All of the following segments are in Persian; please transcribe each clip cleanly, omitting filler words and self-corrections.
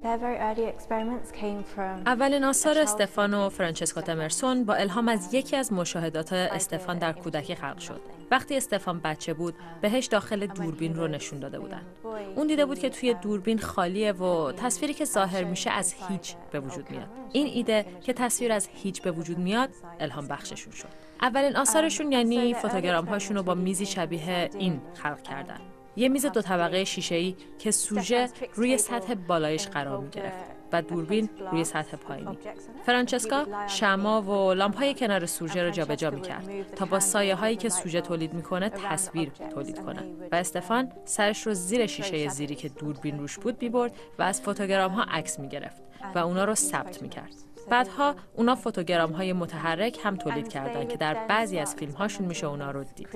اولین آثار استفان و فرانچسکا تمرسون با الهام از یکی از مشاهدات استفان در کودکی خلق شد. وقتی استفان بچه بود، بهش داخل دوربین رو نشون داده بودن. اون دیده بود که توی دوربین خالیه و تصویری که ظاهر میشه از هیچ به وجود میاد. این ایده که تصویر از هیچ به وجود میاد، الهام بخششون شد. اولین آثارشون یعنی فوتوگرام هاشون رو با میزی شبیه این خلق کردن. یه میز 2 طبقه شیشه‌ای که سوژه روی سطح بالایش قرار می‌گرفت و دوربین روی سطح پایینی. فرانچسکا شمع و لامپ‌های کنار سوژه رو جابجا می‌کرد تا با سایه‌هایی که سوژه تولید می‌کنه تصویر تولید کنه. و استفان سرش رو زیر شیشه زیری که دوربین روش بود می‌برد و از فوتوگرام‌ها عکس می‌گرفت و اونا رو ثبت می‌کرد. بعدها اونا فوتوگرام‌های متحرک هم تولید کردن که در بعضی از فیلم‌هاشون میشه اونا رو دید.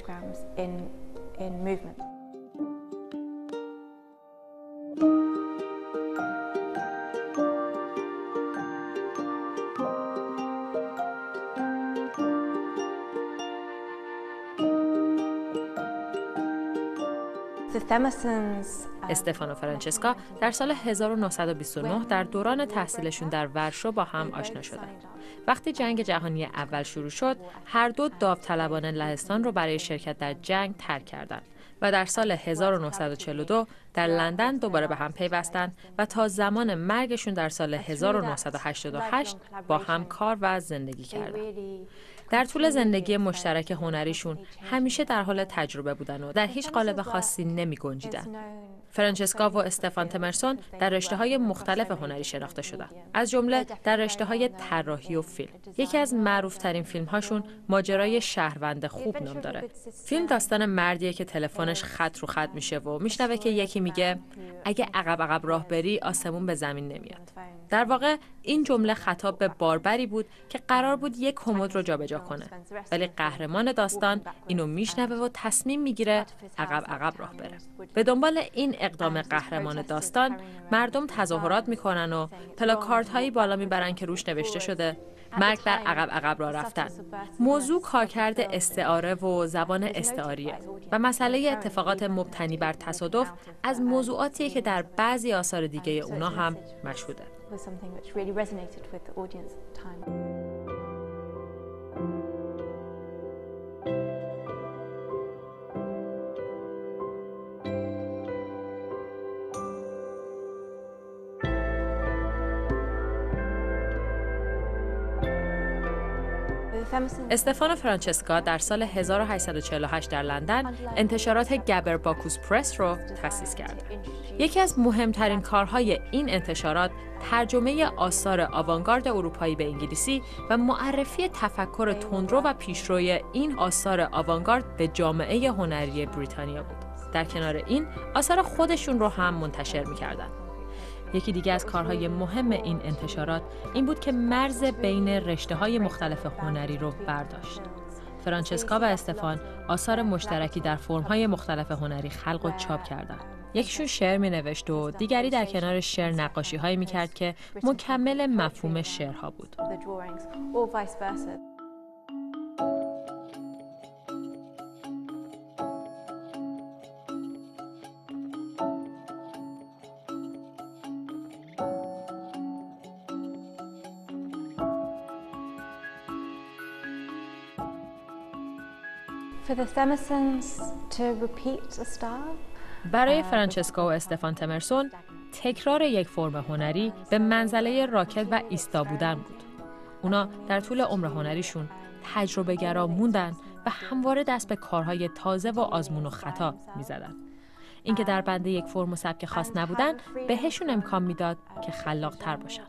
استفان و فرانچسکا در سال 1929 در دوران تحصیلشون در ورشو با هم آشنا شدند. وقتی جنگ جهانی اول شروع شد، هر دو داوطلبانه لهستان رو برای شرکت در جنگ ترک کردند و در سال 1942 در لندن دوباره به هم پیوستند و تا زمان مرگشون در سال 1988 با هم کار و زندگی کردند. در طول زندگی مشترک هنریشون همیشه در حال تجربه بودن و در هیچ قالب خاصی نمی گنجیدن. فرانچسکا و استفان تمرسون در رشته‌های مختلف هنری شناخته شدند، از جمله در رشته‌های طراحی و فیلم. یکی از معروف‌ترین فیلم‌هاشون ماجرای شهروند خوب نام داره. فیلم داستان مردیه که تلفنش خط رو خط میشه و میشنوه که یکی میگه اگه عقب راه بری آسمون به زمین نمیاد. در واقع این جمله خطاب به باربری بود که قرار بود یک کمد رو جابجا کنه، ولی قهرمان داستان اینو میشنوه و تصمیم میگیره عقب راه بره. به دنبال این اقدام قهرمان داستان مردم تظاهرات میکنن و پلاکاردهایی بالا میبرن که روش نوشته شده مرگ بر عقب راه رفتن. موضوع کارکرد استعاره و زبان استعاریه و مسئله اتفاقات مبتنی بر تصادف از موضوعاتیه که در بعضی آثار دیگه اونا هم مشهوده. استفان و فرانچسکا در سال 1848 در لندن انتشارات گبر باکوس پرس رو تأسیس کردند. یکی از مهمترین کارهای این انتشارات ترجمه آثار آوانگارد اروپایی به انگلیسی و معرفی تفکر تندرو و پیشروی این آثار آوانگارد به جامعه هنری بریتانیا بود. در کنار این آثار خودشون رو هم منتشر می‌کردند. یکی دیگه از کارهای مهم این انتشارات این بود که مرز بین رشته‌های مختلف هنری رو برداشت. فرانچسکا و استفان آثار مشترکی در فرم‌های مختلف هنری خلق و چاپ کردند. یکیشون شعر می‌نوشت و دیگری در کنار شعر نقاشی‌هایی می‌کرد که مکمل مفهوم شعرها بود. برای فرانچسکا و استفان تمرسون تکرار یک فرم هنری به منزله راکت و ایستا بودن بود. اونا در طول عمر هنریشون تجربه گرا موندن و همواره دست به کارهای تازه و آزمون و خطا می‌زدن. اینکه در بند یک فرم و سبک خاص نبودن بهشون امکان میداد که خلاق‌تر باشن.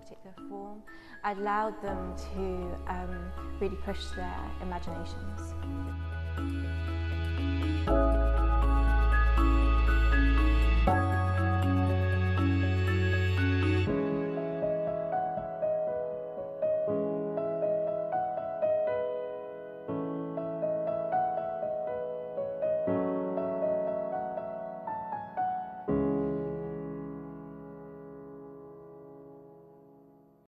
allowed them to really push their imaginations.